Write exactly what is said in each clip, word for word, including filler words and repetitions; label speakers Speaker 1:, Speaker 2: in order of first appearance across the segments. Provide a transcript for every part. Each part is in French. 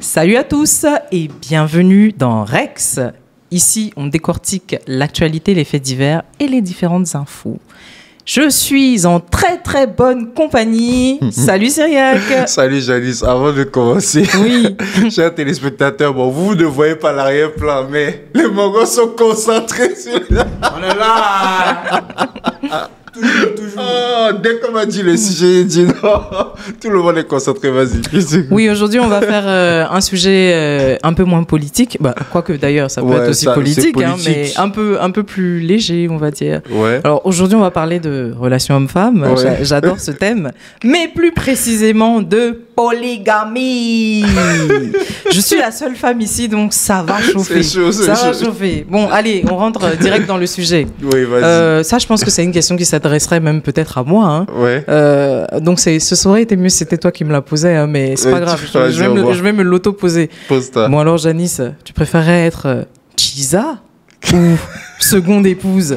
Speaker 1: Salut à tous et bienvenue dans Rex. Ici, on décortique l'actualité, les faits divers et les différentes infos. Je suis en très très bonne compagnie. Salut Cyriac.
Speaker 2: Salut Janice. Avant de commencer,
Speaker 1: oui.
Speaker 2: chers téléspectateurs, bon, vous ne voyez pas l'arrière-plan, mais les Mongols sont concentrés sur la...
Speaker 3: On est là. Toujours, toujours.
Speaker 2: Oh, dès qu'on m'a dit le sujet, j'ai dit non. Tout le monde est concentré, vas-y.
Speaker 1: Oui, aujourd'hui, on va faire euh, un sujet euh, un peu moins politique. Bah, quoique d'ailleurs, ça peut
Speaker 2: Ouais,
Speaker 1: être aussi
Speaker 2: ça,
Speaker 1: politique,
Speaker 2: c'est
Speaker 1: hein,
Speaker 2: politique.
Speaker 1: mais un peu, un peu plus léger, on va dire.
Speaker 2: Ouais.
Speaker 1: Alors aujourd'hui, on va parler de relations hommes-femmes.
Speaker 2: Ouais.
Speaker 1: J'a- J'adore ce thème. Mais plus précisément de polygamie. Je suis la seule femme ici, donc ça va chauffer.
Speaker 2: C'est chaud, c'est
Speaker 1: ça va
Speaker 2: chaud.
Speaker 1: chauffer. Bon, allez, on rentre euh, direct dans le sujet.
Speaker 2: Oui, vas-y.
Speaker 1: Euh, ça, je pense que c'est une question qui s'adresserait même peut-être à moi. Hein.
Speaker 2: Ouais.
Speaker 1: Euh, donc, c'est, ce aurait été mieux si c'était toi qui me la posais, hein, mais c'est
Speaker 2: Ouais,
Speaker 1: pas
Speaker 2: tu
Speaker 1: grave.
Speaker 2: vas
Speaker 1: Je, je vais
Speaker 2: dire,
Speaker 1: me,
Speaker 2: moi.
Speaker 1: je vais me l'auto-poser.
Speaker 2: Pose-toi.
Speaker 1: Bon, alors, Janice, tu préférais être euh, Chiza ou seconde épouse?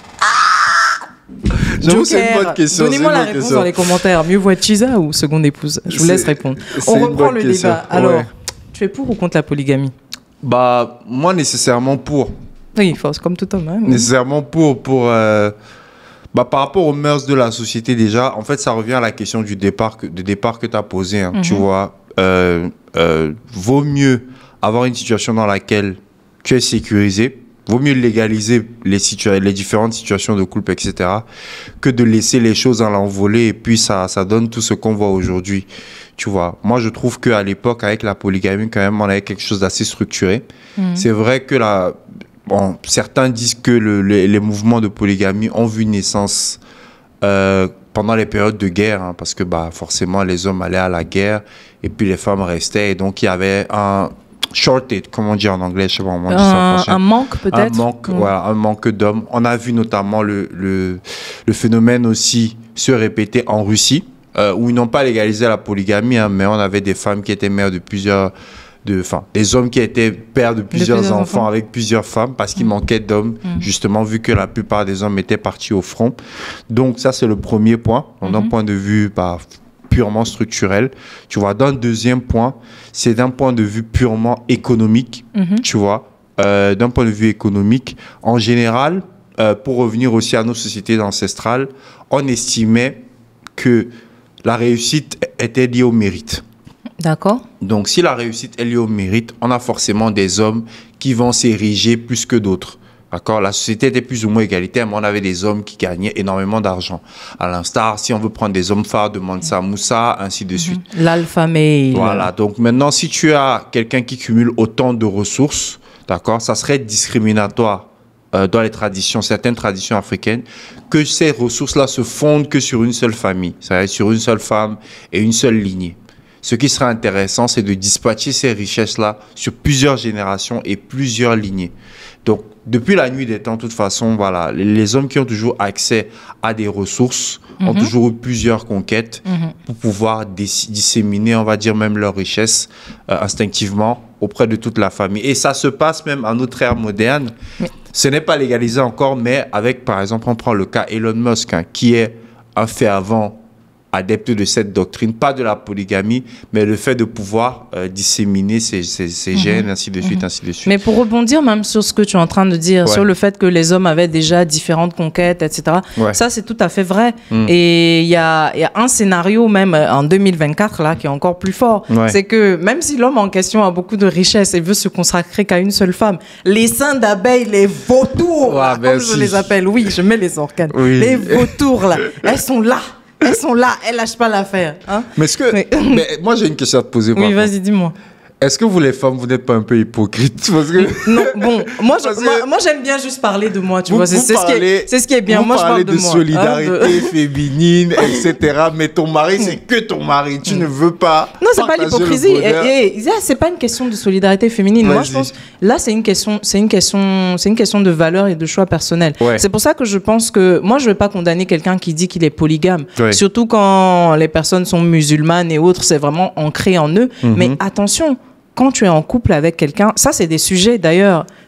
Speaker 2: J'avoue, c'est une
Speaker 1: Joker,
Speaker 2: bonne question.
Speaker 1: donnez-moi
Speaker 2: c'est
Speaker 1: la
Speaker 2: une bonne
Speaker 1: réponse
Speaker 2: question.
Speaker 1: dans les commentaires. Mieux vaut être Chiza ou seconde épouse? Je vous
Speaker 2: C'est-
Speaker 1: laisse répondre.
Speaker 2: c'est
Speaker 1: On
Speaker 2: une
Speaker 1: reprend
Speaker 2: bonne
Speaker 1: le
Speaker 2: question.
Speaker 1: débat. Alors,
Speaker 2: Ouais.
Speaker 1: tu es pour ou contre la polygamie?
Speaker 2: Bah, moi, nécessairement pour.
Speaker 1: Oui, force comme tout homme. Hein, oui.
Speaker 2: Nécessairement pour, pour euh, bah, par rapport aux mœurs de la société déjà, en fait, ça revient à la question du départ que, de départ que tu as posé, hein, tu
Speaker 1: Mhm.
Speaker 2: vois. Euh, euh, vaut mieux avoir une situation dans laquelle tu es sécurisé, vaut mieux légaliser les, situa- les différentes situations de couple, et cetera, que de laisser les choses à l'envolée et puis ça, ça donne tout ce qu'on voit aujourd'hui, tu vois. Moi, je trouve qu'à l'époque, avec la polygamie, quand même, on avait quelque chose d'assez structuré.
Speaker 1: Mhm.
Speaker 2: C'est vrai que la... Bon, certains disent que le- le- les mouvements de polygamie ont vu naissance euh, pendant les périodes de guerre, hein, parce que bah, forcément les hommes allaient à la guerre et puis les femmes restaient. Et donc il y avait un shortage, comment dire en anglais, je sais pas comment on dit ça en
Speaker 1: Un,
Speaker 2: français.
Speaker 1: un manque
Speaker 2: Un
Speaker 1: peut-être.
Speaker 2: manque,
Speaker 1: Mm.
Speaker 2: voilà, un manque d'hommes. On a vu notamment le, le, le phénomène aussi se répéter en Russie, euh, où ils n'ont pas légalisé la polygamie, hein, mais on avait des femmes qui étaient mères de plusieurs... De, enfin, des hommes qui étaient pères de plusieurs,
Speaker 1: plusieurs
Speaker 2: enfants,
Speaker 1: enfants.
Speaker 2: avec plusieurs femmes parce qu'il
Speaker 1: Mm.
Speaker 2: manquait d'hommes,
Speaker 1: Mm.
Speaker 2: justement, vu que la plupart des hommes étaient partis au front. Donc, ça, c'est le premier point, donc, d'un
Speaker 1: Mhm.
Speaker 2: point de vue bah, purement structurel. Tu vois, d'un deuxième point, c'est d'un point de vue purement économique,
Speaker 1: Mhm.
Speaker 2: tu vois. Euh, d'un point de vue économique, en général, euh, pour revenir aussi à nos sociétés ancestrales, on estimait que la réussite était liée au mérite.
Speaker 1: D'accord.
Speaker 2: Donc, si la réussite est liée au mérite, on a forcément des hommes qui vont s'ériger plus que d'autres. D'accord? La société était plus ou moins égalitaire, mais on avait des hommes qui gagnaient énormément d'argent. À l'instar, si on veut prendre des hommes phares de Mansa Moussa, ainsi de suite.
Speaker 1: L'alpha male.
Speaker 2: Voilà. Donc, maintenant, si tu as quelqu'un qui cumule autant de ressources, d'accord, ça serait discriminatoire euh, dans les traditions, certaines traditions africaines, que ces ressources-là se fondent que sur une seule famille, c'est-à-dire sur une seule femme et une seule lignée. Ce qui serait intéressant, c'est de dispatcher ces richesses-là sur plusieurs générations et plusieurs lignées. Donc, depuis la nuit des temps, de toute façon, voilà, les, les hommes qui ont toujours accès à des ressources ont
Speaker 1: Mhm.
Speaker 2: toujours eu plusieurs conquêtes
Speaker 1: Mhm.
Speaker 2: pour pouvoir dis- disséminer, on va dire, même leurs richesses euh, instinctivement auprès de toute la famille. Et ça se passe même à notre ère moderne.
Speaker 1: Mais-
Speaker 2: Ce n'est pas légalisé encore, mais avec, par exemple, on prend le cas Elon Musk, hein, qui est un fervent adepte de cette doctrine, pas de la polygamie, mais le fait de pouvoir euh, disséminer ses, ses, ses gènes, ainsi de suite, ainsi de suite.
Speaker 1: Mais pour rebondir même sur ce que tu es en train de dire,
Speaker 2: Ouais.
Speaker 1: sur le fait que les hommes avaient déjà différentes conquêtes, et cetera,
Speaker 2: Ouais.
Speaker 1: ça c'est tout à fait vrai.
Speaker 2: Mm.
Speaker 1: Et il y a, il y a un scénario même euh, en deux mille vingt-quatre là, qui est encore plus fort.
Speaker 2: Ouais.
Speaker 1: C'est que même si l'homme en question a beaucoup de richesses et veut se consacrer qu'à une seule femme, les seins d'abeilles, les vautours,
Speaker 2: Ouais,
Speaker 1: là, comme
Speaker 2: merci.
Speaker 1: je les appelle, oui, je mets les organes,
Speaker 2: Oui.
Speaker 1: les vautours là, elles sont là. Elles sont là, elles lâchent pas l'affaire. Hein?
Speaker 2: Mais est-ce que...
Speaker 1: Oui.
Speaker 2: mais moi, j'ai une question à te poser. par
Speaker 1: Oui,
Speaker 2: contre.
Speaker 1: vas-y, dis-moi.
Speaker 2: Est-ce que vous, les femmes, vous n'êtes pas un peu hypocrites? Parce que...
Speaker 1: Non, bon, moi, je-
Speaker 2: Parce que-
Speaker 1: moi, moi, j'aime bien juste parler de moi, tu
Speaker 2: Vous-
Speaker 1: vois. C'est
Speaker 2: vous
Speaker 1: c'est ce, qui
Speaker 2: parlez-
Speaker 1: est- c'est ce qui est bien.
Speaker 2: Vous
Speaker 1: Moi, je parle
Speaker 2: parlez
Speaker 1: de,
Speaker 2: de
Speaker 1: moi.
Speaker 2: solidarité
Speaker 1: hein, de-
Speaker 2: féminine, et cetera. Mais ton mari, c'est que ton mari. Tu ne veux pas.
Speaker 1: Non, c'est pas
Speaker 2: partager le
Speaker 1: l'hypocrisie.
Speaker 2: bonheur.
Speaker 1: Et, et, là, c'est pas une question de solidarité féminine. Moi, je
Speaker 2: Vas-y.
Speaker 1: pense là, c'est une question, c'est une question, c'est une question de valeur et de choix personnel.
Speaker 2: Ouais.
Speaker 1: C'est pour ça que je pense que moi, je vais pas condamner quelqu'un qui dit qu'il est polygame.
Speaker 2: Ouais.
Speaker 1: Surtout quand les personnes sont musulmanes et autres, c'est vraiment ancré en eux.
Speaker 2: Mhm.
Speaker 1: Mais attention. Quand tu es en couple avec quelqu'un, ça c'est des sujets d'ailleurs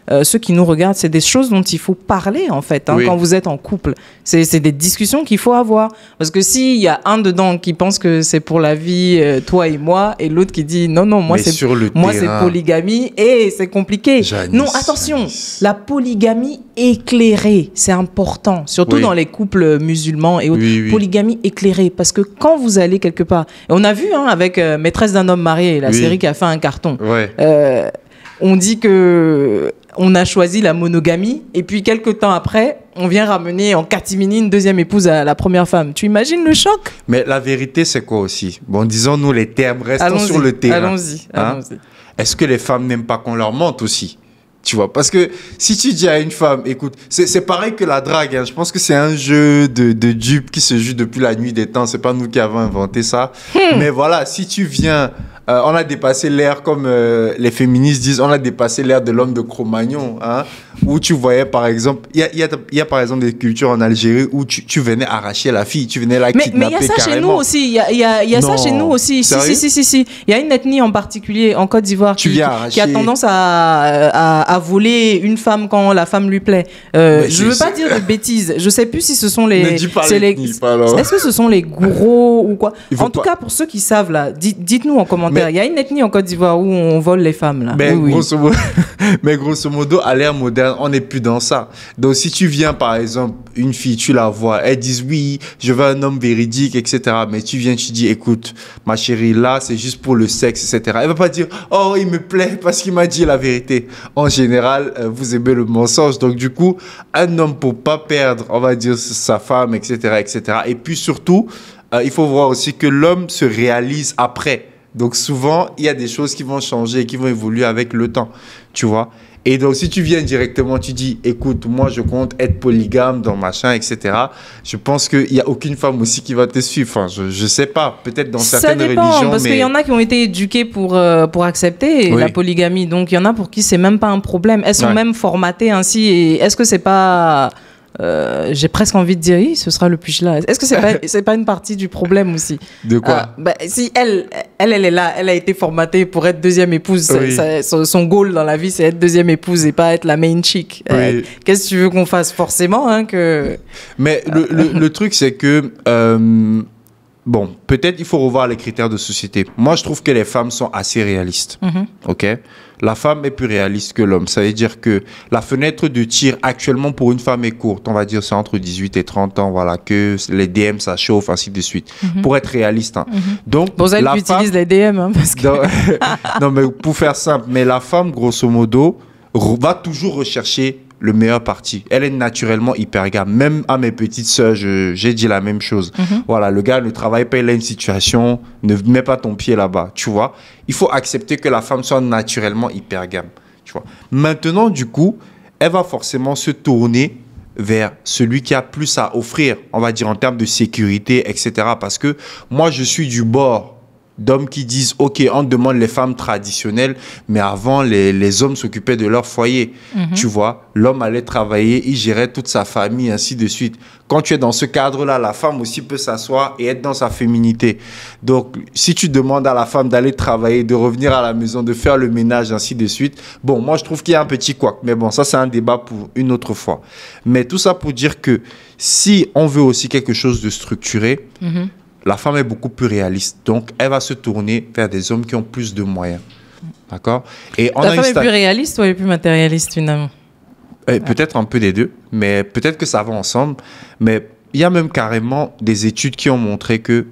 Speaker 1: euh, ceux qui nous regardent, c'est des choses dont il faut parler en fait hein,
Speaker 2: Oui.
Speaker 1: quand vous êtes en couple. C'est, c'est des discussions qu'il faut avoir. Parce que s'il y a un dedans qui pense que c'est pour la vie, euh, toi et moi, et l'autre qui dit non, non, moi,
Speaker 2: Mais
Speaker 1: c'est,
Speaker 2: sur le
Speaker 1: moi
Speaker 2: terrain-
Speaker 1: c'est polygamie et c'est compliqué.
Speaker 2: Janice,
Speaker 1: non, attention,
Speaker 2: Janice.
Speaker 1: la polygamie éclairée, c'est important, surtout
Speaker 2: Oui.
Speaker 1: dans les couples musulmans et autres.
Speaker 2: Oui, oui.
Speaker 1: Polygamie éclairée, parce que quand vous allez quelque part, et on a vu hein, avec euh, Maîtresse d'un homme marié, la
Speaker 2: Oui.
Speaker 1: série qui a fait un carton,
Speaker 2: Ouais.
Speaker 1: euh, on dit que on a choisi la monogamie, et puis quelques temps après, on vient ramener en catimini une deuxième épouse à la première femme. Tu imagines le choc?
Speaker 2: Mais la vérité, c'est quoi aussi? Bon, disons-nous les termes, restons
Speaker 1: Allons-y,
Speaker 2: sur le terrain.
Speaker 1: allons-y,
Speaker 2: Hein?
Speaker 1: allons-y.
Speaker 2: Est-ce que les femmes n'aiment pas qu'on leur mente aussi? Tu vois, parce que si tu dis à une femme, écoute, c'est, c'est pareil que la drague, hein. Je pense que c'est un jeu de, de dupes qui se joue depuis la nuit des temps, c'est pas nous qui avons inventé ça.
Speaker 1: Hmm.
Speaker 2: Mais voilà, si tu viens, euh, on a dépassé l'ère, comme euh, les féministes disent, on a dépassé l'ère de l'homme de Cro-Magnon, hein, où tu voyais par exemple, il y a, il y, a, il y a par exemple des cultures en Algérie où tu, tu venais arracher la fille, tu venais la
Speaker 1: Mais
Speaker 2: kidnapper
Speaker 1: mais il y a ça
Speaker 2: carrément.
Speaker 1: chez nous aussi. Il y a, il y a, il y a ça
Speaker 2: Non.
Speaker 1: chez nous aussi. Si,
Speaker 2: Sérieux?
Speaker 1: si, si, si, si. Il y a une ethnie en particulier en Côte d'Ivoire
Speaker 2: Tu
Speaker 1: qui,
Speaker 2: viens
Speaker 1: qui a
Speaker 2: arracher-
Speaker 1: tendance à, à, à voler une femme quand la femme lui plaît. Euh,
Speaker 2: Mais
Speaker 1: je
Speaker 2: c'est-
Speaker 1: veux pas
Speaker 2: c'est-
Speaker 1: dire de bêtises. Je sais plus si ce sont les.
Speaker 2: Ne dis pas
Speaker 1: c'est les-
Speaker 2: l'ethnie, pas alors.
Speaker 1: Est-ce que ce sont les gourous ou quoi?
Speaker 2: Il faut
Speaker 1: En tout
Speaker 2: pas-
Speaker 1: cas, pour ceux qui savent là, dites, dites-nous en commentaire.
Speaker 2: Mais-
Speaker 1: Il y a une ethnie en Côte d'Ivoire où on vole les femmes là.
Speaker 2: Mais,
Speaker 1: Oui, oui.
Speaker 2: grosso modo, mais grosso modo, à l'ère moderne, on n'est plus dans ça. Donc, si tu viens, par exemple, une fille, tu la vois, elle dit oui, je veux un homme véridique, et cetera. Mais tu viens, tu dis, écoute, ma chérie, là, c'est juste pour le sexe, et cetera. Elle va pas dire, oh, il me plaît parce qu'il m'a dit la vérité. En général, euh, vous aimez le mensonge. Donc, du coup, un homme, pour pas perdre, on va dire, sa femme, et cetera, et cetera. Et puis, surtout, euh, il faut voir aussi que l'homme se réalise après. Donc souvent, il y a des choses qui vont changer et qui vont évoluer avec le temps, tu vois. Et donc, si tu viens directement, tu dis, écoute, moi, je compte être polygame dans machin, et cetera. Je pense qu'il n'y a aucune femme aussi qui va te suivre. Enfin, je ne sais pas. Peut-être dans
Speaker 1: Ça
Speaker 2: certaines
Speaker 1: dépend,
Speaker 2: religions,
Speaker 1: parce
Speaker 2: mais...
Speaker 1: qu'il y en a qui ont été éduqués pour, euh, pour accepter
Speaker 2: Oui.
Speaker 1: la polygamie. Donc, il y en a pour qui c'est même pas un problème. Elles sont
Speaker 2: Ouais.
Speaker 1: même formatées ainsi. Et est-ce que c'est pas... euh, j'ai presque envie de dire, oui, ce sera le push-là. Est-ce que c'est pas, c'est pas une partie du problème aussi?
Speaker 2: De quoi?
Speaker 1: Ah, bah, si elle, elle, elle est là, elle a été formatée pour être deuxième épouse.
Speaker 2: Oui.
Speaker 1: Ça- ça- son, son goal dans la vie, c'est être deuxième épouse et pas être la main chick. Euh,
Speaker 2: Oui.
Speaker 1: qu'est-ce que tu veux qu'on fasse? Forcément, hein, que...
Speaker 2: Mais le, le, le truc, c'est que, euh, bon, peut-être il faut revoir les critères de société. Moi, je trouve que les femmes sont assez réalistes.
Speaker 1: Mhm.
Speaker 2: OK? La femme est plus réaliste que l'homme. Ça veut dire que la fenêtre de tir actuellement pour une femme est courte. On va dire c'est entre dix-huit et trente ans, voilà, que les D M, ça chauffe, ainsi de suite. Pour être réaliste. Hein. Donc,
Speaker 1: Pour ça,
Speaker 2: la
Speaker 1: tu
Speaker 2: femme...
Speaker 1: utilises les D M, hein, parce que...
Speaker 2: Non, non, mais pour faire simple, mais la femme, grosso modo, re- va toujours rechercher le meilleur parti. Elle est naturellement hypergame. Même à mes petites sœurs, je- j'ai dit la même chose. Voilà, le gars ne travaille pas, il a une situation, ne mets pas ton pied là-bas, tu vois. Il faut accepter que la femme soit naturellement hypergame, tu vois. Maintenant, du coup, elle va forcément se tourner vers celui qui a plus à offrir, on va dire en termes de sécurité, et cetera. Parce que moi, je suis du bord d'hommes qui disent, OK, on demande les femmes traditionnelles, mais avant, les, les hommes s'occupaient de leur foyer. Tu vois, l'homme allait travailler, il gérait toute sa famille, ainsi de suite. Quand tu es dans ce cadre-là, la femme aussi peut s'asseoir et être dans sa féminité. Donc, si tu demandes à la femme d'aller travailler, de revenir à la maison, de faire le ménage, ainsi de suite, bon, moi, je trouve qu'il y a un petit couac. Mais bon, ça, c'est un débat pour une autre fois. Mais tout ça pour dire que si on veut aussi quelque chose de structuré,
Speaker 1: Mhm.
Speaker 2: la femme est beaucoup plus réaliste. Donc, elle va se tourner vers des hommes qui ont plus de moyens. D'accord? Et on
Speaker 1: La
Speaker 2: a une
Speaker 1: femme est
Speaker 2: sta-
Speaker 1: plus réaliste ou elle est plus matérialiste, finalement?
Speaker 2: Eh, peut-être un peu des deux, mais peut-être que ça va ensemble. Mais il y a même carrément des études qui ont montré que,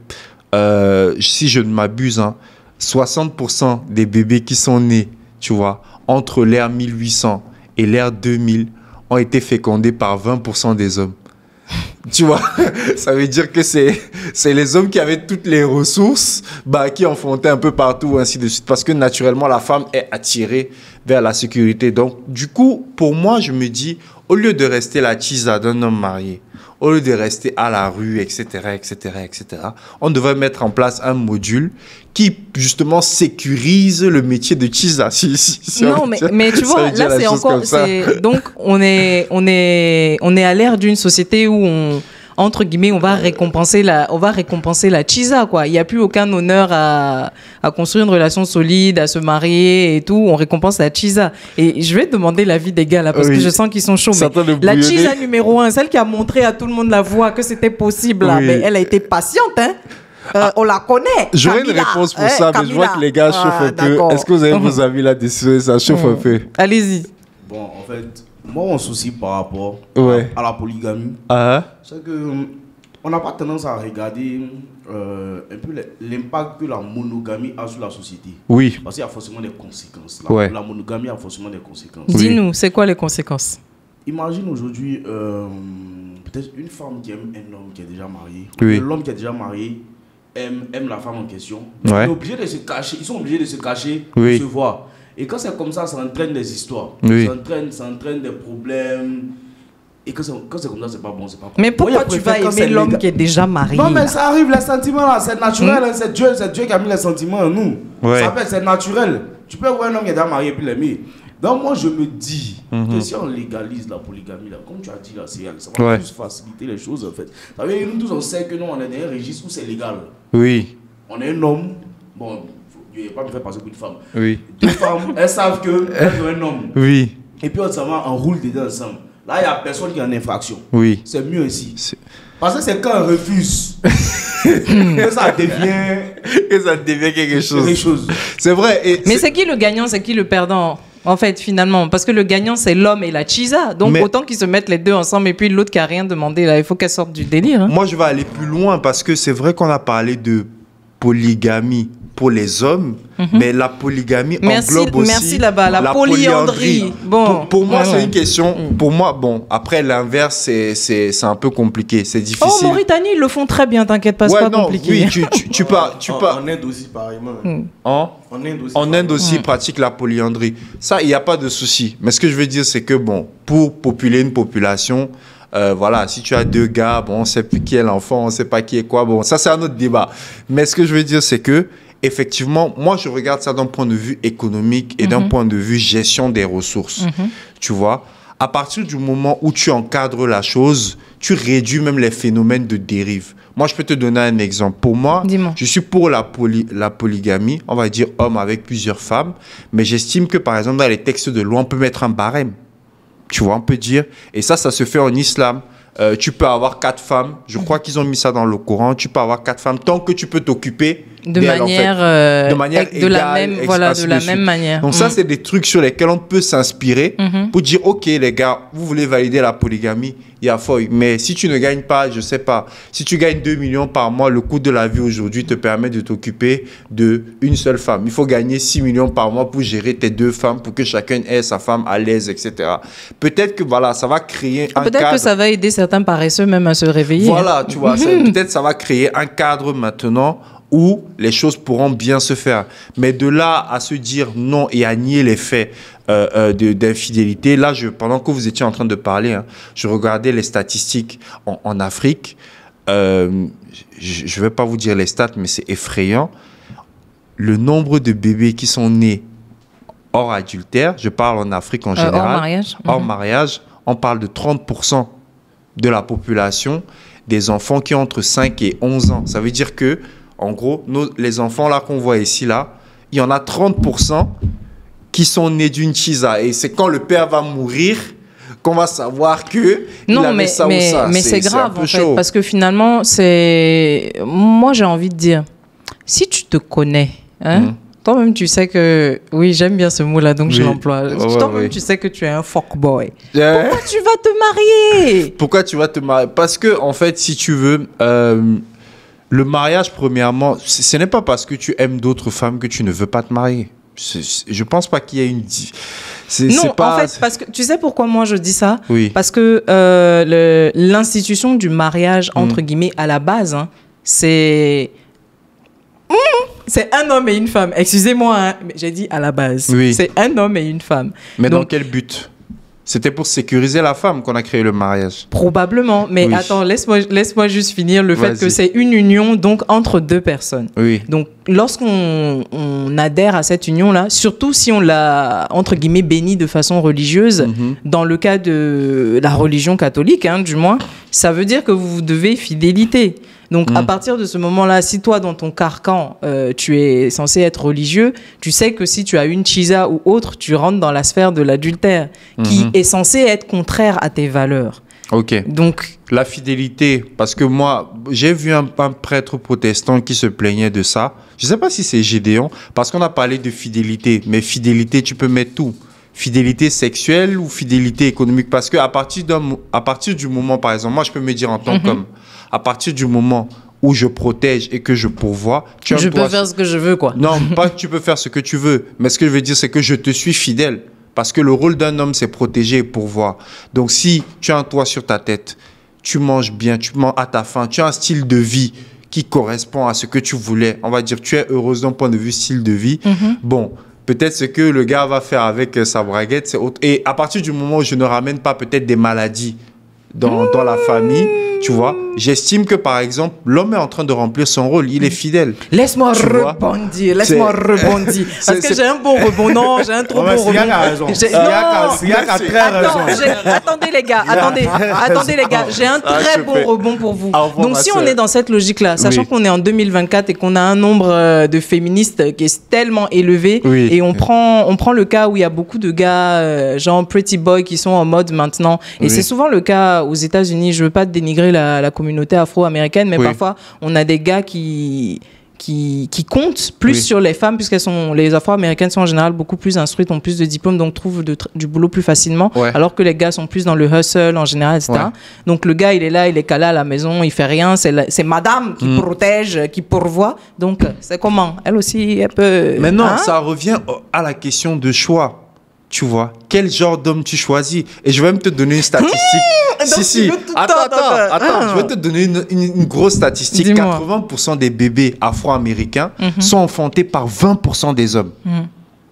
Speaker 2: euh, si je ne m'abuse, hein, soixante pour cent des bébés qui sont nés, tu vois, entre l'ère mille huit cents et l'ère deux mille ont été fécondés par vingt pour cent des hommes. Tu vois, ça veut dire que c'est c'est les hommes qui avaient toutes les ressources, bah, qui enfantaient un peu partout, ainsi de suite. Parce que naturellement, la femme est attirée vers la sécurité. Donc, du coup, pour moi, je me dis, au lieu de rester la chisa d'un homme marié, au lieu de rester à la rue, et cetera, et cetera, et cetera, on devrait mettre en place un module qui, justement, sécurise le métier de chisa. Si, si, si on
Speaker 1: Non,
Speaker 2: veut
Speaker 1: mais,
Speaker 2: dire-
Speaker 1: mais tu
Speaker 2: si on
Speaker 1: vois,
Speaker 2: veut dire
Speaker 1: là,
Speaker 2: la
Speaker 1: c'est
Speaker 2: chose
Speaker 1: encore...
Speaker 2: comme ça.
Speaker 1: c'est- Donc, on est, on, est, on est à l'ère d'une société où on, entre guillemets, on va récompenser la, on va récompenser la chisa, quoi. Il n'y a plus aucun honneur à, à construire une relation solide, à se marier et tout. On récompense la chisa. Et je vais demander l'avis des gars là, parce
Speaker 2: Oui.
Speaker 1: que je sens qu'ils sont chauds.
Speaker 2: Ça
Speaker 1: Mais
Speaker 2: entend le
Speaker 1: la
Speaker 2: bouillonner.
Speaker 1: chisa numéro un, celle qui a montré à tout le monde la voie que c'était possible, là,
Speaker 2: Oui.
Speaker 1: mais elle a été patiente, hein. Euh, on la connaît.
Speaker 2: J'aurais une
Speaker 1: Camilla.
Speaker 2: réponse pour
Speaker 1: Eh,
Speaker 2: ça, mais je vois
Speaker 1: Camilla.
Speaker 2: que les gars chauffent
Speaker 1: Ah,
Speaker 2: un peu.
Speaker 1: d'accord.
Speaker 2: Est-ce que vous avez
Speaker 1: Mhm.
Speaker 2: vos avis là-dessus? Ça chauffe un peu.
Speaker 1: Allez-y.
Speaker 3: Bon, en fait, moi, mon souci par rapport
Speaker 2: Ouais.
Speaker 3: à, à la polygamie,
Speaker 2: Ah,
Speaker 3: c'est que hum, on n'a pas tendance à regarder euh, un peu le- l'impact que la monogamie a sur la société.
Speaker 2: oui.
Speaker 3: Parce qu'il y a forcément des conséquences. La,
Speaker 2: Ouais.
Speaker 3: la monogamie a forcément des conséquences.
Speaker 2: Oui.
Speaker 1: Dis-nous, c'est quoi les conséquences?
Speaker 3: Imagine aujourd'hui euh, peut-être une femme qui aime un homme qui est déjà marié.
Speaker 2: Oui.
Speaker 3: Ou l'homme qui est déjà marié aime, aime la femme en question.
Speaker 2: Ouais.
Speaker 3: Il est obligé de se cacher. Ils sont obligés de se cacher
Speaker 2: Oui.
Speaker 3: pour se voir. Et quand c'est comme ça, ça entraîne des histoires.
Speaker 2: Oui.
Speaker 3: Ça, entraîne, ça entraîne des problèmes. Et que c'est- quand c'est comme ça, c'est pas bon. C'est pas bon.
Speaker 1: Mais
Speaker 3: Moi,
Speaker 1: pourquoi
Speaker 3: je
Speaker 1: tu vas
Speaker 3: préfère quand
Speaker 1: aimer
Speaker 3: c'est
Speaker 1: l'homme
Speaker 3: légal.
Speaker 1: qui est déjà marié?
Speaker 3: Non, mais
Speaker 1: là?
Speaker 3: ça arrive, les sentiments là, c'est naturel. hein, c'est Dieu, c'est Dieu qui a mis les sentiments en nous.
Speaker 2: Ouais.
Speaker 3: Ça s'appelle, c'est naturel. Tu peux voir un homme qui est déjà marié et puis l'aimer. Donc, moi, je me dis que si on légalise la polygamie, là, comme tu as dit, là, c'est- ça va
Speaker 2: Ouais.
Speaker 3: plus faciliter les choses en fait. Ça veut dire, nous tous, on sait que nous, on est dans un registre où c'est légal.
Speaker 2: Oui.
Speaker 3: On est un homme. Bon, il ne faut pas me faire passer pour une femme.
Speaker 2: Oui.
Speaker 3: Deux femmes, elles savent qu'elles ont un homme.
Speaker 2: Oui.
Speaker 3: Et puis, on s'en va, on roule dedans ensemble. Là, il n'y a personne qui est en infraction.
Speaker 2: Oui.
Speaker 3: C'est mieux ainsi.
Speaker 2: C'est-
Speaker 3: Parce que c'est quand on refuse que ça devient
Speaker 2: Et ça devient quelque
Speaker 3: quelque
Speaker 2: chose.
Speaker 3: chose.
Speaker 2: C'est vrai. Et
Speaker 1: Mais
Speaker 2: c'est-
Speaker 1: c'est qui le gagnant, c'est qui le perdant? En fait, finalement, parce que le gagnant, c'est l'homme et la chisa. Donc,
Speaker 2: Mais-
Speaker 1: autant qu'ils se mettent les deux ensemble et puis l'autre qui a rien demandé, là, il faut qu'elle sorte du délire. hein.
Speaker 2: Moi, je vais aller plus loin parce que c'est vrai qu'on a parlé de polygamie pour les hommes, mais la polygamie
Speaker 1: Merci-
Speaker 2: englobe aussi
Speaker 1: merci là-bas, la polyandrie. Bon,
Speaker 2: pour, pour moi,
Speaker 1: ouais,
Speaker 2: c'est
Speaker 1: ouais.
Speaker 2: une question. Pour moi, bon, après l'inverse, c'est c'est c'est un peu compliqué, c'est
Speaker 1: Oh,
Speaker 2: difficile.
Speaker 1: Mauritanie, ils le font très bien, t'inquiète pas, c'est
Speaker 2: Ouais,
Speaker 1: pas
Speaker 2: non,
Speaker 1: compliqué.
Speaker 2: oui, tu tu tu pas tu
Speaker 3: en,
Speaker 2: pas
Speaker 3: en Inde aussi, pareillement.
Speaker 2: en
Speaker 3: En Inde aussi.
Speaker 2: En Inde
Speaker 3: pareillement.
Speaker 2: aussi, ils pratiquent la polyandrie. Ça, il n'y a pas de souci. Mais ce que je veux dire, c'est que, bon, pour populer une population, euh, voilà, si tu as deux gars, bon, on ne sait plus qui est l'enfant, on ne sait pas qui est quoi. Bon, ça, c'est un autre débat. Mais ce que je veux dire, c'est que, effectivement, moi, je regarde ça d'un point de vue économique et d'un point de vue gestion des ressources. Tu vois, à partir du moment où tu encadres la chose, tu réduis même les phénomènes de dérive. Moi, je peux te donner un exemple. Pour moi,
Speaker 1: Dis-moi.
Speaker 2: je suis pour la, poly- la polygamie, on va dire homme avec plusieurs femmes, mais j'estime que, par exemple, dans les textes de loi, on peut mettre un barème. Tu vois, on peut dire, et ça, ça se fait en islam. Euh, tu peux avoir quatre femmes, je crois qu'ils ont mis ça dans le Coran, tu peux avoir quatre femmes tant que tu peux t'occuper
Speaker 1: De
Speaker 2: d'elles, en fait.
Speaker 1: manière, euh,
Speaker 2: de manière
Speaker 1: de la
Speaker 2: égale,
Speaker 1: même,
Speaker 2: ex-
Speaker 1: voilà,
Speaker 2: ainsi
Speaker 1: de la
Speaker 2: suite.
Speaker 1: même manière.
Speaker 2: Donc ça,
Speaker 1: Mm.
Speaker 2: c'est des trucs sur lesquels on peut s'inspirer
Speaker 1: Mhm.
Speaker 2: pour dire, OK, les gars, vous voulez valider la polygamie, il y a feuille. Mais si tu ne gagnes pas, je sais pas, si tu gagnes deux millions par mois, le coût de la vie aujourd'hui te permet de t'occuper d'une seule femme. Il faut gagner six millions par mois pour gérer tes deux femmes, pour que chacun ait sa femme à l'aise, et cetera. Peut-être que voilà, ça va créer un
Speaker 1: Peut-être
Speaker 2: cadre.
Speaker 1: que ça va aider certains paresseux même à se réveiller.
Speaker 2: Voilà, tu vois, ça- peut-être ça va créer un cadre maintenant où les choses pourront bien se faire. Mais de là à se dire non et à nier les faits euh, euh, de- d'infidélité, là, je, pendant que vous étiez en train de parler, hein, je regardais les statistiques en, en Afrique. Euh, je ne vais pas vous dire les stats, mais c'est effrayant. Le nombre de bébés qui sont nés hors adultère, je parle en Afrique en
Speaker 1: Euh,
Speaker 2: général,
Speaker 1: hors mariage.
Speaker 2: hors
Speaker 1: Mhm.
Speaker 2: mariage, on parle de trente pour cent de la population des enfants qui ont entre cinq et onze ans. Ça veut dire que, en gros, nos, les enfants là qu'on voit ici, là, il y en a trente pour cent qui sont nés d'une chisa. Et c'est quand le père va mourir qu'on va savoir que il
Speaker 1: Non,
Speaker 2: avait
Speaker 1: mais,
Speaker 2: ça ou
Speaker 1: mais,
Speaker 2: ça.
Speaker 1: mais c'est
Speaker 2: un
Speaker 1: grave,
Speaker 2: peu
Speaker 1: en fait,
Speaker 2: chaud.
Speaker 1: parce que finalement, c'est... Moi, j'ai envie de dire, si tu te connais, hein,
Speaker 2: Mhm.
Speaker 1: toi-même, tu sais que... Oui, j'aime bien ce mot-là, donc je
Speaker 2: Oui.
Speaker 1: l'emploie.
Speaker 2: Ouais, ouais,
Speaker 1: toi-même,
Speaker 2: ouais.
Speaker 1: tu sais que tu es un fuckboy.
Speaker 2: Euh,
Speaker 1: Pourquoi tu vas te marier?
Speaker 2: Pourquoi tu vas te marier? Parce que, en fait, si tu veux, euh, le mariage, premièrement, c- ce n'est pas parce que tu aimes d'autres femmes que tu ne veux pas te marier. C'est- c'est- Je pense pas qu'il y ait une... di- c'est-
Speaker 1: Non,
Speaker 2: c'est pas...
Speaker 1: en fait, parce que tu sais pourquoi moi je dis ça?
Speaker 2: Oui.
Speaker 1: Parce que euh, le- l'institution du mariage,
Speaker 2: Mm.
Speaker 1: entre guillemets, à la base, hein, c'est... Mm, c'est un homme et une femme. Excusez-moi, hein, mais j'ai dit à la base.
Speaker 2: Oui.
Speaker 1: C'est un homme et une femme.
Speaker 2: Mais dans
Speaker 1: Donc,
Speaker 2: quel but? C'était pour sécuriser la femme qu'on a créé le mariage.
Speaker 1: probablement. Mais
Speaker 2: Oui.
Speaker 1: attends, laisse-moi laisse-moi juste finir le fait
Speaker 2: Vas-y.
Speaker 1: que c'est une union donc entre deux personnes.
Speaker 2: Oui.
Speaker 1: Donc, lorsqu'on on adhère à cette union-là, surtout si on l'a, entre guillemets, bénie de façon religieuse,
Speaker 2: Mhm.
Speaker 1: dans le cas de la religion catholique, hein, du moins, ça veut dire que vous vous devez fidélité. Donc,
Speaker 2: Mm.
Speaker 1: à partir de ce moment-là, si toi, dans ton carcan, euh, tu es censé être religieux, tu sais que si tu as une chisa ou autre, tu rentres dans la sphère de l'adultère, qui
Speaker 2: Mhm.
Speaker 1: est censé être contraire à tes valeurs.
Speaker 2: Ok.
Speaker 1: Donc,
Speaker 2: La fidélité, parce que moi, j'ai vu un, un prêtre protestant qui se plaignait de ça. Je ne sais pas si c'est Gédéon, parce qu'on a parlé de fidélité. Mais fidélité, tu peux mettre tout. Fidélité sexuelle ou fidélité économique. Parce qu'à partir, d'un mo- à partir du moment, par exemple, moi, je peux me dire en tant
Speaker 1: Mhm.
Speaker 2: qu'homme, à partir du moment où je protège et que je pourvois, tu as
Speaker 1: je
Speaker 2: un
Speaker 1: peux
Speaker 2: droit-
Speaker 1: faire ce que je veux, quoi.
Speaker 2: Non, pas que tu peux faire ce que tu veux. Mais ce que je veux dire, c'est que je te suis fidèle. Parce que le rôle d'un homme, c'est protéger et pourvoir. Donc, si tu as un toit sur ta tête, tu manges bien, tu manges à ta faim, tu as un style de vie qui correspond à ce que tu voulais, on va dire, tu es heureuse d'un point de vue style de vie,
Speaker 1: Mhm.
Speaker 2: bon, peut-être ce que le gars va faire avec euh, sa braguette, c'est autre. Et à partir du moment où je ne ramène pas peut-être des maladies dans, dans la famille, tu vois, j'estime que, par exemple, l'homme est en train de remplir son rôle, il est fidèle.
Speaker 1: Laisse-moi
Speaker 2: Tu vois,
Speaker 1: rebondir, laisse-moi
Speaker 2: c'est-
Speaker 1: rebondir. Parce
Speaker 2: c'est-
Speaker 1: que
Speaker 2: c'est-
Speaker 1: j'ai un bon rebond. Non, j'ai un trop
Speaker 3: Ouais,
Speaker 1: bon
Speaker 3: Syriac
Speaker 1: rebond.
Speaker 3: a raison.
Speaker 1: J'ai-
Speaker 3: Syriac a-
Speaker 1: non,
Speaker 3: Syriac a très
Speaker 1: Attends,
Speaker 3: raison.
Speaker 1: j'ai- attendez les gars, attendez, attendez les gars, j'ai un
Speaker 2: Ah,
Speaker 1: très
Speaker 2: je
Speaker 1: bon
Speaker 2: fais-
Speaker 1: rebond pour vous.
Speaker 2: Au revoir,
Speaker 1: Donc
Speaker 2: ma
Speaker 1: si
Speaker 2: sœur.
Speaker 1: on est dans cette logique-là, sachant
Speaker 2: Oui.
Speaker 1: qu'on est en deux mille vingt-quatre et qu'on a un nombre euh, de féministes qui est tellement élevé,
Speaker 2: Oui.
Speaker 1: et on prend, on prend le cas où il y a beaucoup de gars, euh, genre pretty boy, qui sont en mode maintenant, et
Speaker 2: Oui.
Speaker 1: c'est souvent le cas aux États-Unis. Je veux pas dénigrer la, la communauté afro-américaine, mais
Speaker 2: Oui.
Speaker 1: parfois on a des gars qui qui, qui comptent plus
Speaker 2: Oui.
Speaker 1: sur les femmes, puisqu'elles sont, les afro-américaines sont en général beaucoup plus instruites, ont plus de diplômes, donc trouvent de tr- du boulot plus facilement,
Speaker 2: Ouais.
Speaker 1: alors que les gars sont plus dans le hustle en général, et cetera.
Speaker 2: Ouais.
Speaker 1: Donc le gars, il est là, il est calé à la maison, il fait rien, c'est, la- c'est madame qui
Speaker 2: Mm.
Speaker 1: protège, qui pourvoit, donc c'est comment? Elle aussi, elle peut...
Speaker 2: Maintenant,
Speaker 1: Hein?
Speaker 2: ça revient au- à la question de choix. Tu vois, quel genre d'homme tu choisis? Et je vais même te donner une statistique.
Speaker 1: Donc,
Speaker 2: si,
Speaker 1: tu
Speaker 2: si.
Speaker 1: veux tout
Speaker 2: Attends,
Speaker 1: attends,
Speaker 2: attends,
Speaker 1: attends.
Speaker 2: attends.
Speaker 1: Ah.
Speaker 2: Je vais te donner une, une- une grosse statistique.
Speaker 1: Dis-moi.
Speaker 2: quatre-vingts pour cent des bébés afro-américains
Speaker 1: Mhm.
Speaker 2: sont enfantés par vingt pour cent des hommes.
Speaker 1: Mhm.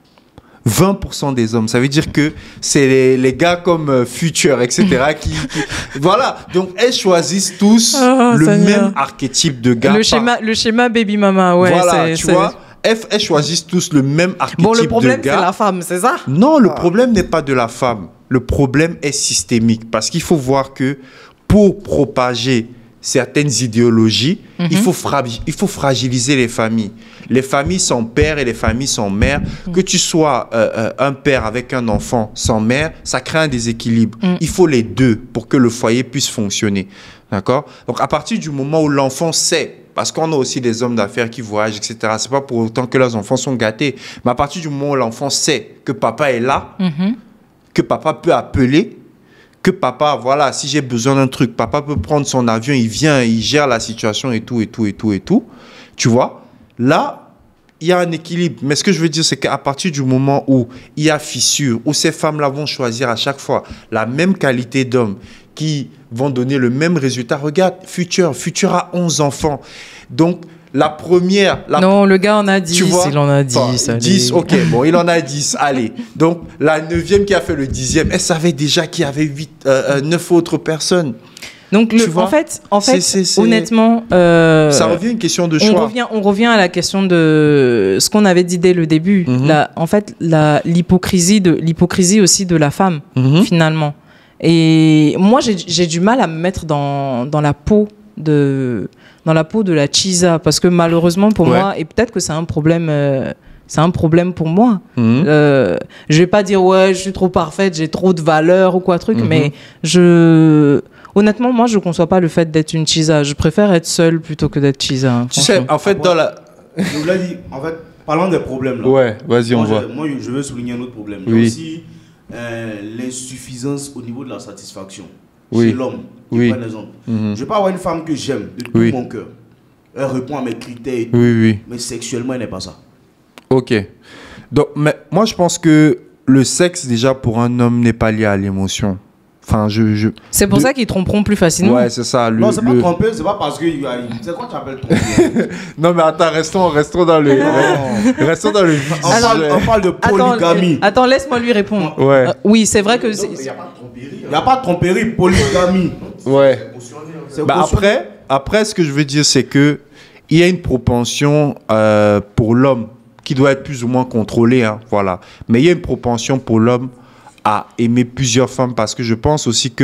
Speaker 2: vingt pour cent des hommes. Ça veut dire que c'est les, les gars comme euh, Future, et cetera qui, qui- Voilà. Donc, elles choisissent tous
Speaker 1: Oh,
Speaker 2: le
Speaker 1: Seigneur.
Speaker 2: même archétype de gars.
Speaker 1: Le
Speaker 2: par-
Speaker 1: schéma, le schéma baby mama, ouais.
Speaker 2: voilà,
Speaker 1: c'est-
Speaker 2: tu
Speaker 1: c'est-
Speaker 2: vois. Elles, elles choisissent tous le même archétype
Speaker 1: Bon, le problème,
Speaker 2: de
Speaker 1: c'est
Speaker 2: gars.
Speaker 1: la femme, c'est ça?
Speaker 2: Non, le problème n'est pas de la femme. Le problème est systémique. Parce qu'il faut voir que pour propager certaines idéologies,
Speaker 1: Mhm.
Speaker 2: il, faut fra- il faut fragiliser les familles. Les familles sans père et les familles sans mère.
Speaker 1: Mhm.
Speaker 2: Que tu sois euh, euh, un père avec un enfant sans mère, ça crée un déséquilibre.
Speaker 1: Mhm.
Speaker 2: Il faut les deux pour que le foyer puisse fonctionner. D'accord? Donc, à partir du moment où l'enfant sait, parce qu'on a aussi des hommes d'affaires qui voyagent, et cetera. C'est pas pour autant que leurs enfants sont gâtés. Mais à partir du moment où l'enfant sait que papa est là,
Speaker 1: Mhm.
Speaker 2: que papa peut appeler, que papa, voilà, si j'ai besoin d'un truc, papa peut prendre son avion, il vient, il gère la situation et tout, et tout, et tout, et tout. Tu vois, là, il y a un équilibre. Mais ce que je veux dire, c'est qu'à partir du moment où il y a fissure, où ces femmes-là vont choisir à chaque fois la même qualité d'homme, qui vont donner le même résultat. Regarde, Future, Future a onze enfants. Donc, la première... La
Speaker 1: Non, le gars en a dix,
Speaker 2: tu vois,
Speaker 1: il en a dix.
Speaker 2: enfin,
Speaker 1: allez.
Speaker 2: dix, ok, bon, il en a dix, allez. Donc, la neuvième qui a fait le dixième, elle savait déjà qu'il y avait huit, euh, euh, neuf autres personnes.
Speaker 1: Donc, le-
Speaker 2: Tu vois,
Speaker 1: en fait, en fait
Speaker 2: c'est- c'est- c'est-
Speaker 1: honnêtement, euh,
Speaker 2: Ça revient à une question de
Speaker 1: on
Speaker 2: choix.
Speaker 1: revient, on revient à la question de ce qu'on avait dit dès le début.
Speaker 2: Mhm.
Speaker 1: La- en fait, la- l'hypocrisie de l'hypocrisie aussi de la femme,
Speaker 2: Mhm.
Speaker 1: finalement. Et moi, j'ai j'ai du mal à me mettre dans, dans la peau de dans la peau de la chisa, parce que malheureusement pour
Speaker 2: Ouais.
Speaker 1: moi, et peut-être que c'est un problème. euh, c'est un problème pour moi.
Speaker 2: Mhm.
Speaker 1: Euh, je vais pas dire ouais, je suis trop parfaite, j'ai trop de valeur ou quoi truc,
Speaker 2: Mhm.
Speaker 1: mais je honnêtement, moi, je conçois pas le fait d'être une chisa. Je préfère être seule plutôt que d'être chisa. hein,
Speaker 2: Tu sais,
Speaker 1: franchement.
Speaker 2: en fait, dans la...
Speaker 3: Je vous l'ai dit, en fait, parlant des problèmes là.
Speaker 2: Ouais, vas-y, on
Speaker 3: moi,
Speaker 2: voit.
Speaker 3: je, moi, je veux souligner un autre problème. Il y
Speaker 2: Oui.
Speaker 3: a aussi euh, l'insuffisance au niveau de la satisfaction
Speaker 2: Oui.
Speaker 3: chez l'homme. Je
Speaker 2: Oui.
Speaker 3: prends un exemple.
Speaker 2: Mhm.
Speaker 3: Je peux avoir une femme que j'aime de tout
Speaker 2: Oui.
Speaker 3: mon cœur. Elle répond à mes critères, et tout,
Speaker 2: Oui, oui.
Speaker 3: mais sexuellement, elle n'est pas ça.
Speaker 2: Ok. Donc, mais moi, je pense que le sexe, déjà, pour un homme, n'est pas lié à l'émotion. Enfin, je... je...
Speaker 1: C'est pour
Speaker 2: de-
Speaker 1: ça qu'ils tromperont plus facilement.
Speaker 2: Ouais, c'est ça. Le,
Speaker 3: non, c'est
Speaker 2: le-
Speaker 3: pas tromper, c'est pas parce que. il y a- C'est quoi tu appelles tromper?
Speaker 2: Non, mais attends, restons, restons dans le... restons dans le vif
Speaker 3: on,
Speaker 2: du
Speaker 3: parle,
Speaker 2: sujet.
Speaker 3: on parle de
Speaker 1: Attends,
Speaker 3: polygamie.
Speaker 1: euh, attends, laisse-moi lui répondre.
Speaker 2: Ouais.
Speaker 1: Euh, oui, c'est vrai que
Speaker 3: Il
Speaker 1: c'est-
Speaker 3: n'y a pas de tromperie. Il n'y a pas de tromperie, polygamie.
Speaker 2: Ouais.
Speaker 3: C'est
Speaker 2: Bah
Speaker 3: cautionné.
Speaker 2: après, après, ce que je veux dire, c'est que il y a une propension euh, pour l'homme qui doit être plus ou moins contrôlée, hein, voilà. Mais il y a une propension pour l'homme à aimer plusieurs femmes parce que je pense aussi que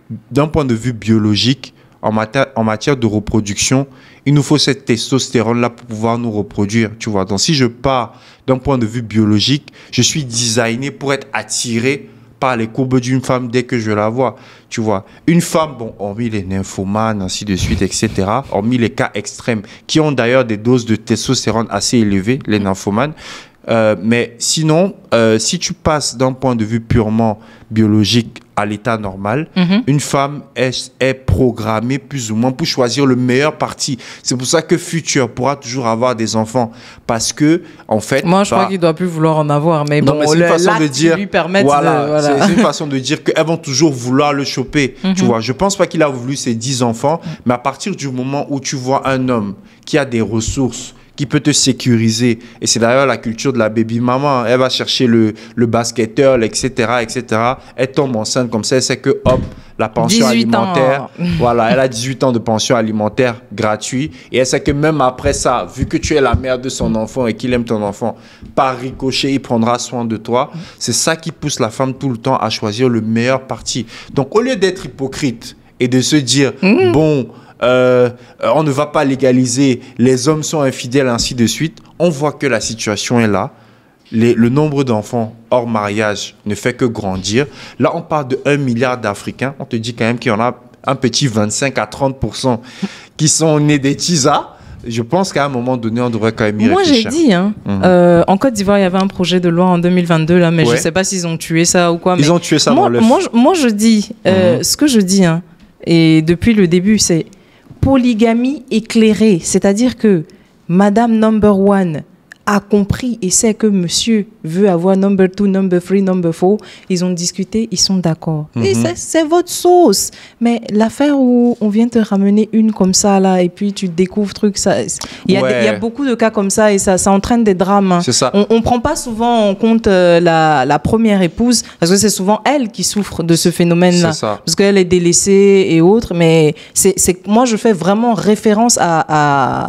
Speaker 2: d'un point de vue biologique, en matière, en matière de reproduction, il nous faut cette testostérone-là pour pouvoir nous reproduire, tu vois. Donc, si je pars d'un point de vue biologique, je suis designé pour être attiré par les courbes d'une femme dès que je la vois, tu vois. Une femme, bon, hormis les nymphomanes, ainsi de suite, et cetera, hormis les cas extrêmes, qui ont d'ailleurs des doses de testostérone assez élevées, les nymphomanes, euh, mais sinon, euh, si tu passes d'un point de vue purement biologique à l'état normal, mm-hmm. une femme est, est programmée plus ou moins pour choisir le meilleur parti. C'est pour ça que futur pourra toujours avoir des enfants, parce que en fait,
Speaker 1: moi je bah, crois qu'il doit plus vouloir en avoir, mais non, bon, mais c'est une façon de dire, lui
Speaker 2: voilà,
Speaker 1: de, voilà.
Speaker 2: c'est une façon de dire qu'elles vont toujours vouloir le choper. Mm-hmm. Tu vois, je pense pas qu'il a voulu ses dix enfants, mm-hmm. mais à partir du moment où tu vois un homme qui a des ressources, qui peut te sécuriser. Et c'est d'ailleurs la culture de la baby maman. Elle va chercher le, le basketteur, et cetera, et cetera. Elle tombe enceinte comme ça. Elle sait que, hop, la pension alimentaire. Voilà, elle a dix-huit ans de pension alimentaire gratuite. Et elle sait que même après ça, vu que tu es la mère de son enfant et qu'il aime ton enfant, par ricochet, il prendra soin de toi. C'est ça qui pousse la femme tout le temps à choisir le meilleur parti. Donc, au lieu d'être hypocrite et de se dire, mmh. bon, Euh, on ne va pas légaliser, les hommes sont infidèles, ainsi de suite, on voit que la situation est là. Les, le nombre d'enfants hors mariage ne fait que grandir. Là, on parle de un milliard d'Africains. On te dit quand même qu'il y en a un petit vingt-cinq à trente pour cent qui sont nés des tisas. Je pense qu'à un moment donné, on devrait quand même y
Speaker 1: Moi,
Speaker 2: réfléchir.
Speaker 1: Moi, j'ai dit, hein, mmh. euh, en Côte d'Ivoire, il y avait un projet de loi en deux mille vingt-deux, là, mais ouais. je ne sais pas s'ils ont tué ça ou quoi.
Speaker 2: Ils
Speaker 1: mais
Speaker 2: ont tué ça
Speaker 1: moi,
Speaker 2: dans l'œuf.
Speaker 1: Moi, moi, je dis, euh, mmh. ce que je dis, hein, et depuis le début, c'est polygamie éclairée, c'est-à-dire que Madame Number One a compris et sait que monsieur veut avoir number two, number three, number four. Ils ont discuté, ils sont d'accord. Mm-hmm. Et c'est, c'est votre sauce. Mais l'affaire où on vient te ramener une comme ça, là, et puis tu découvres truc, ça, il y a, ouais. y a beaucoup de cas comme ça et ça, ça entraîne des drames. Hein.
Speaker 2: C'est ça.
Speaker 1: On ne prend pas souvent en compte euh, la, la première épouse, parce que c'est souvent elle qui souffre de ce phénomène-là.
Speaker 2: C'est ça.
Speaker 1: Parce qu'elle est délaissée et autres. Mais c'est, c'est, moi, je fais vraiment référence à... à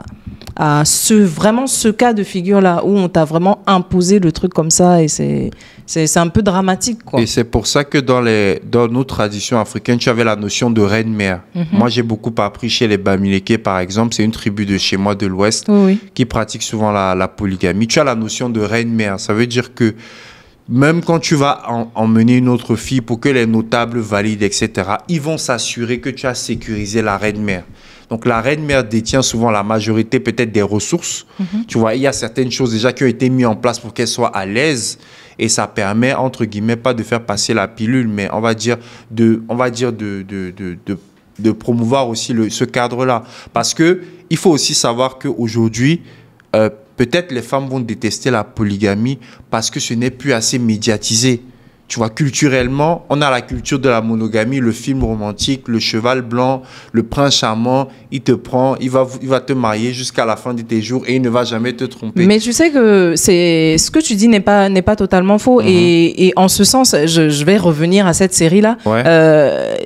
Speaker 1: à ce, vraiment ce cas de figure-là où on t'a vraiment imposé le truc comme ça et c'est, c'est, c'est un peu dramatique, quoi.
Speaker 2: Et c'est pour ça que dans, les, dans nos traditions africaines, tu avais la notion de reine-mère. Mm-hmm. Moi, j'ai beaucoup appris chez les Bamileke, par exemple. C'est une tribu de chez moi, de l'Ouest,
Speaker 1: oui, oui.
Speaker 2: qui pratique souvent la, la polygamie. Tu as la notion de reine-mère. Ça veut dire que même quand tu vas en, emmener une autre fille pour que les notables valident, et cetera, ils vont s'assurer que tu as sécurisé la reine-mère. Donc, la reine-mère détient souvent la majorité peut-être des ressources. Mm-hmm. Tu vois, il y a certaines choses déjà qui ont été mises en place pour qu'elle soit à l'aise. Et ça permet, entre guillemets, pas de faire passer la pilule, mais on va dire de, on va dire de, de, de, de, de promouvoir aussi le, ce cadre-là. Parce qu'il faut aussi savoir qu'aujourd'hui, euh, peut-être les femmes vont détester la polygamie parce que ce n'est plus assez médiatisé. Tu vois, culturellement, on a la culture de la monogamie, le film romantique, le cheval blanc, le prince charmant, il te prend, il va, il va te marier jusqu'à la fin de tes jours et il ne va jamais te tromper.
Speaker 1: Mais tu sais que c'est, ce que tu dis n'est pas, n'est pas totalement faux. Mm-hmm. Et, et en ce sens, je, je vais revenir à cette série-là.
Speaker 2: Ouais.
Speaker 1: Euh,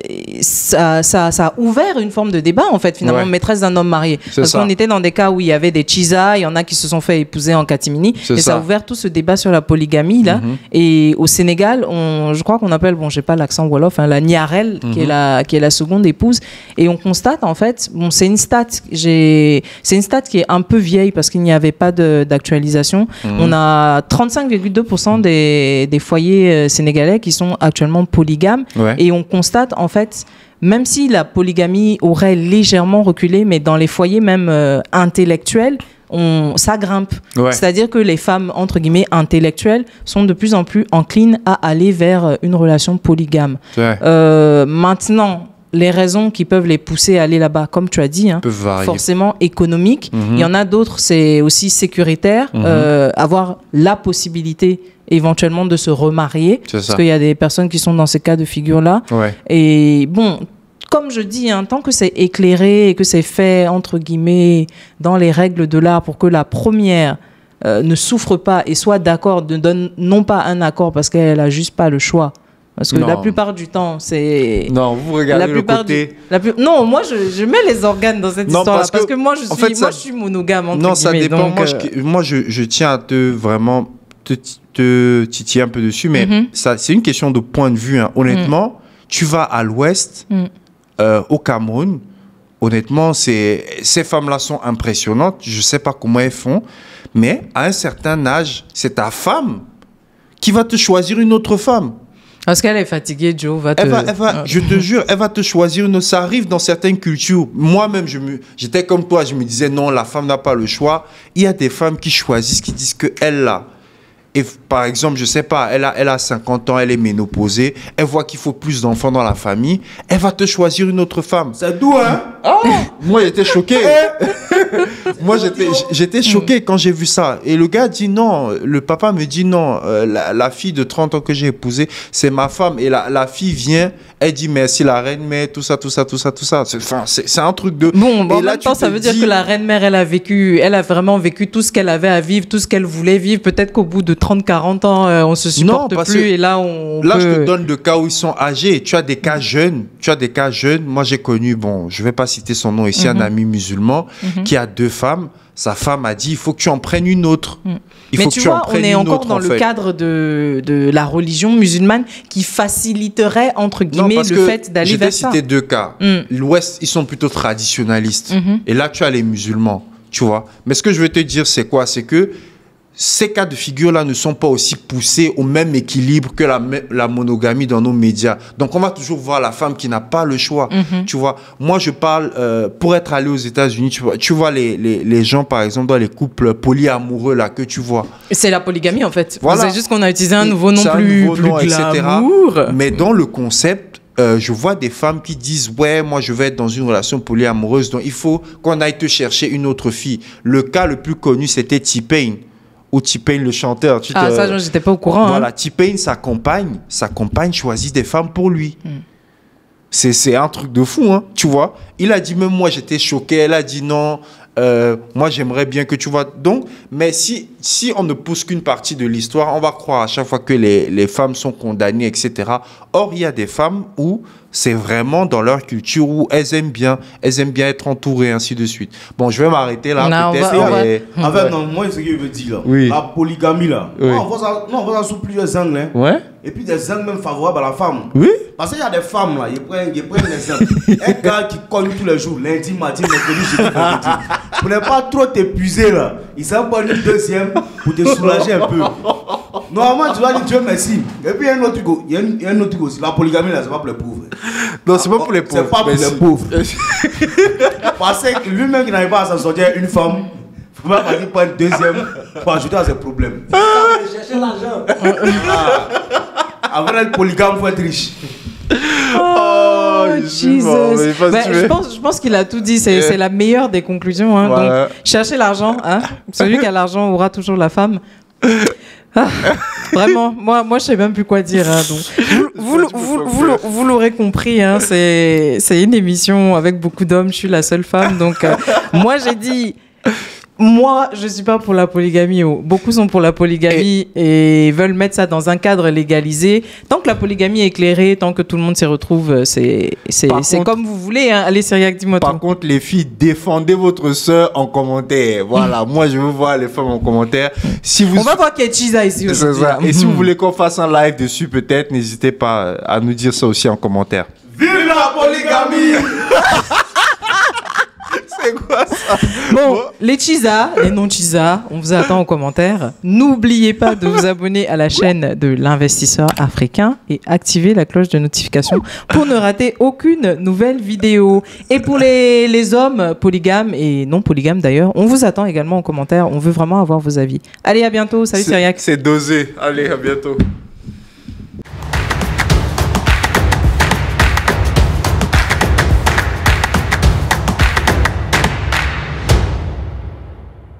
Speaker 1: ça, ça, ça a ouvert une forme de débat, en fait, finalement, ouais. maîtresse d'un homme marié.
Speaker 2: C'est
Speaker 1: Parce
Speaker 2: ça.
Speaker 1: qu'on était dans des cas où il y avait des chisas, il y en a qui se sont fait épouser en catimini.
Speaker 2: C'est
Speaker 1: et ça. ça a ouvert tout ce débat sur la polygamie, là. Mm-hmm. Et au Sénégal, On, je crois qu'on appelle, bon, j'ai pas l'accent wolof, hein, la Niarel, mm-hmm. qui est la, qui est la seconde épouse. Et on constate, en fait, bon, c'est une stat, j'ai, c'est une stat qui est un peu vieille parce qu'il n'y avait pas de, d'actualisation. Mm-hmm. On a trente-cinq virgule deux pour cent des, des foyers sénégalais qui sont actuellement polygames.
Speaker 2: Ouais.
Speaker 1: Et on constate, en fait, même si la polygamie aurait légèrement reculé, mais dans les foyers même euh, intellectuels, On, ça grimpe.
Speaker 2: Ouais.
Speaker 1: C'est-à-dire que les femmes, entre guillemets, intellectuelles sont de plus en plus enclines à aller vers une relation polygame.
Speaker 2: Ouais.
Speaker 1: Euh, maintenant, les raisons qui peuvent les pousser à aller là-bas, comme tu as dit, hein, forcément économiques. Mm-hmm. Il y en a d'autres, c'est aussi sécuritaire, mm-hmm. euh, avoir la possibilité éventuellement de se remarier.
Speaker 2: C'est
Speaker 1: parce
Speaker 2: ça.
Speaker 1: qu'il y a des personnes qui sont dans ces cas de figure-là.
Speaker 2: Ouais.
Speaker 1: Et bon... Comme je dis, hein, tant que c'est éclairé et que c'est fait, entre guillemets, dans les règles de l'art pour que la première euh, ne souffre pas et soit d'accord, ne donne non pas un accord parce qu'elle n'a juste pas le choix. Parce que non. la plupart du temps, c'est...
Speaker 2: Non, vous regardez
Speaker 1: la
Speaker 2: le côté...
Speaker 1: Du... La plus... Non, moi, je, je mets les organes dans cette
Speaker 2: non,
Speaker 1: histoire-là. Parce,
Speaker 2: parce
Speaker 1: que, que moi, je suis,
Speaker 2: en fait, ça...
Speaker 1: moi, je suis monogame, entre
Speaker 2: non, ça
Speaker 1: guillemets,
Speaker 2: dépend.
Speaker 1: donc,
Speaker 2: moi,
Speaker 1: euh...
Speaker 2: je, moi je, je tiens à te vraiment te, te titiller un peu dessus. Mais mm-hmm. ça, c'est une question de point de vue. Hein. Honnêtement... Mm. Tu vas à l'ouest,
Speaker 1: Mm.
Speaker 2: euh, au Cameroun, honnêtement, c'est, ces femmes-là sont impressionnantes. Je ne sais pas comment elles font, mais à un certain âge, c'est ta femme qui va te choisir une autre femme.
Speaker 1: Parce qu'elle est fatiguée, Joe. Va te...
Speaker 2: Elle va, elle va, je te jure, elle va te choisir une autre. Ça arrive dans certaines cultures. Moi-même, je me, j'étais comme toi, je me disais non, la femme n'a pas le choix. Il y a des femmes qui choisissent, qui disent qu'elle l'a. Et par exemple, je sais pas, elle a, elle a cinquante ans, elle est ménopausée, elle voit qu'il faut plus d'enfants dans la famille, elle va te choisir une autre femme.
Speaker 3: C'est doux, hein?
Speaker 2: Oh, moi, j'étais choqué. Moi, j'étais, j'étais choqué quand j'ai vu ça. Et le gars dit non, le papa me dit non, euh, la, la fille de trente ans que j'ai épousée, c'est ma femme. Et la, la fille vient, elle dit merci la reine, mais tout ça, tout ça, tout ça, tout ça. C'est, enfin, c'est, c'est un truc de...
Speaker 1: Bon, bon en
Speaker 2: et là,
Speaker 1: même temps,
Speaker 2: tu
Speaker 1: ça
Speaker 2: te
Speaker 1: veut dire
Speaker 2: dis-
Speaker 1: que la reine-mère, elle a vécu, elle a vraiment vécu tout ce qu'elle avait à vivre, tout ce qu'elle voulait vivre. Peut-être qu'au bout de trente quarante ans, euh, on se supporte
Speaker 2: Non, parce
Speaker 1: plus
Speaker 2: que
Speaker 1: et là, on
Speaker 2: Là,
Speaker 1: peut...
Speaker 2: je te donne des cas où ils sont âgés. Tu as des cas jeunes. Tu as des cas jeunes. Moi, j'ai connu, bon, je vais pas citer son nom ici, un ami musulman qui a deux femmes. Sa femme a dit, il faut que tu en prennes une autre. Il
Speaker 1: Mais
Speaker 2: faut
Speaker 1: tu
Speaker 2: que tu en
Speaker 1: vois, on
Speaker 2: prennes
Speaker 1: est
Speaker 2: une
Speaker 1: encore
Speaker 2: autre,
Speaker 1: dans
Speaker 2: en
Speaker 1: le
Speaker 2: fait.
Speaker 1: cadre de, de la religion musulmane qui faciliterait, entre
Speaker 2: Non,
Speaker 1: guillemets,
Speaker 2: parce
Speaker 1: le
Speaker 2: que
Speaker 1: fait d'aller
Speaker 2: je t'ai
Speaker 1: vers ça.
Speaker 2: cité deux cas.
Speaker 1: Mm.
Speaker 2: L'Ouest, ils sont plutôt traditionnalistes.
Speaker 1: Mhm.
Speaker 2: Et là, tu as les musulmans, tu vois. Mais ce que je veux te dire, c'est quoi? C'est que ces cas de figure-là ne sont pas aussi poussés au même équilibre que la, me- la monogamie dans nos médias. Donc, on va toujours voir la femme qui n'a pas le choix.
Speaker 1: Mhm.
Speaker 2: Tu vois, moi, je parle, euh, pour être allé aux États-Unis, tu vois, tu vois les, les, les gens, par exemple, dans les couples polyamoureux, là, que tu vois.
Speaker 1: C'est la polygamie, en fait.
Speaker 2: Voilà.
Speaker 1: C'est juste qu'on a utilisé un nouveau nom
Speaker 2: C'est un
Speaker 1: plus,
Speaker 2: nouveau
Speaker 1: plus
Speaker 2: nom, et cetera.
Speaker 1: glamour.
Speaker 2: Mais dans le concept, euh, je vois des femmes qui disent ouais, moi je vais être dans une relation polyamoureuse, donc il faut qu'on aille te chercher une autre fille. Le cas le plus connu, c'était T-Pain, ou T-Pain le chanteur. Tu
Speaker 1: Ah,
Speaker 2: te-
Speaker 1: ça, j'étais pas au courant.
Speaker 2: Voilà,
Speaker 1: hein.
Speaker 2: T-Pain, sa compagne, sa compagne choisit des femmes pour lui.
Speaker 1: Hmm.
Speaker 2: C'est, c'est un truc de fou, hein, tu vois. Il a dit, même moi, j'étais choqué. Elle a dit non, euh, moi, j'aimerais bien que tu vois. Donc, mais si, si on ne pousse qu'une partie de l'histoire, on va croire à chaque fois que les, les femmes sont condamnées, et cetera. Or, il y a des femmes où c'est vraiment dans leur culture, où elles aiment bien, elles aiment bien être entourées, ainsi de suite. Bon, je vais m'arrêter là,
Speaker 1: Non, on
Speaker 2: peut-être.
Speaker 1: va- on va-
Speaker 2: mais-
Speaker 3: En fait, non, moi, ce que je veux dire, là,
Speaker 2: Oui.
Speaker 3: la polygamie, là,
Speaker 2: Oui.
Speaker 3: non, on voit ça, non, on voit ça sous plusieurs angles, hein.
Speaker 2: Ouais.
Speaker 3: Et puis des angles même favorables à la femme.
Speaker 2: Oui.
Speaker 3: Parce qu'il y a des femmes, là, ils prennent, ils prennent l'exemple. Un gars qui cogne tous les jours, lundi, mardi, mercredi, jeudi, vendredi. Pour ne pas trop t'épuiser, là, il s'en prend une deuxième pour te soulager un peu. Normalement, tu vas dire Dieu merci. Et puis, il y a un autre truc, il y a un- il y a un autre truc aussi. La polygamie, là, c'est pas pour les pauvres.
Speaker 2: Non, c'est pas pour les pauvres.
Speaker 3: C'est pas pour
Speaker 2: mais
Speaker 3: les
Speaker 2: si.
Speaker 3: pauvres. Parce que lui-même qui n'arrive pas à s'en sortir, une femme, il va pas prendre une deuxième pour ajouter à ses problèmes. Chercher l'argent. Avant d'être polygame, il faut être riche.
Speaker 1: Oh,
Speaker 2: je suis mort, mais pas
Speaker 1: Ben,
Speaker 2: tué.
Speaker 1: je pense, je pense qu'il a tout dit. C'est
Speaker 2: Euh.
Speaker 1: c'est la meilleure des conclusions. Hein.
Speaker 2: Voilà.
Speaker 1: Donc, cherchez l'argent. Hein. Celui qui a l'argent aura toujours la femme. Ah, vraiment, moi, moi, je sais même plus quoi dire. Hein, donc, vous, vous, vous, vous, l'au- vous l'aurez compris. Hein, c'est c'est une émission avec beaucoup d'hommes. Je suis la seule femme. Donc, euh, moi, j'ai dit. Moi, je suis pas pour la polygamie. Oh. Beaucoup sont pour la polygamie et... veulent mettre ça dans un cadre légalisé. Tant que la polygamie est éclairée, tant que tout le monde s'y retrouve, c'est c'est
Speaker 2: Par
Speaker 1: c'est
Speaker 2: contre-
Speaker 1: comme vous voulez. Hein. Allez, Cyriac, dis-moi
Speaker 2: Par
Speaker 1: tout.
Speaker 2: contre, les filles, défendez votre sœur en commentaire. Voilà, moi je veux voir les femmes en commentaire. Si vous
Speaker 1: On va voir qu'il y a Chiza ici
Speaker 2: C'est
Speaker 1: aussi.
Speaker 2: ça. Et si
Speaker 1: Mhm.
Speaker 2: vous voulez qu'on fasse un live dessus, peut-être, n'hésitez pas à nous dire ça aussi en commentaire.
Speaker 3: Vive la polygamie!
Speaker 2: C'est quoi ça?
Speaker 1: Bon, les Chiza, les non-Chiza, on vous attend en commentaire. N'oubliez pas de vous abonner à la chaîne de l'investisseur africain et activer la cloche de notification pour ne rater aucune nouvelle vidéo. Et pour les, les hommes polygames et non polygames d'ailleurs, on vous attend également en commentaire. On veut vraiment avoir vos avis. Allez, à bientôt. Salut
Speaker 2: C'est-
Speaker 1: Cyriac.
Speaker 2: C'est dosé. Allez, à bientôt.